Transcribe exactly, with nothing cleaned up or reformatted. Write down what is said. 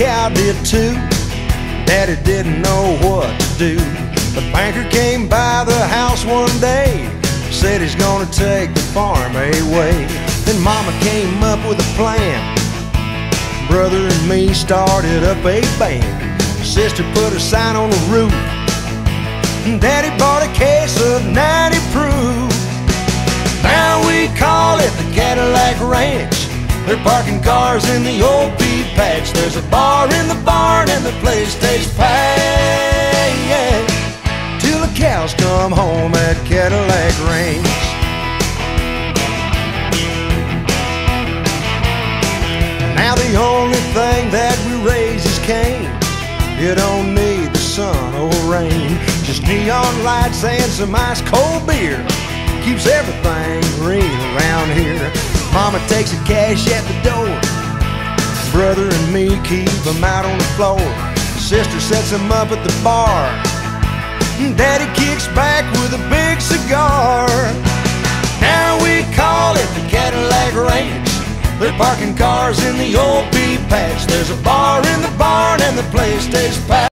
cow did too. Daddy didn't know what to do. The banker came by the house one day, said he's gonna take the farm away. Then Mama came up with a plan. Brother and me started up a band. Sister put a sign on the roof. Daddy bought a case of ninety proof. Now we call it the Cadillac Ranch. They're parking cars in the old pea patch. There's a bar in the barn and the place stays packed till the cows come home at Cadillac Ranch. Now the only thing that we raise is cane. You don't need the sun or rain, just neon lights and some ice cold beer keeps everything green around here. Mama takes the cash at the door. Brother and me keep them out on the floor. Sister sets them up at the bar. Daddy kicks back with a big cigar. Now we call it the Cadillac Ranch. They're parking cars in the old pea patch. There's a bar in the barn and the place stays packed.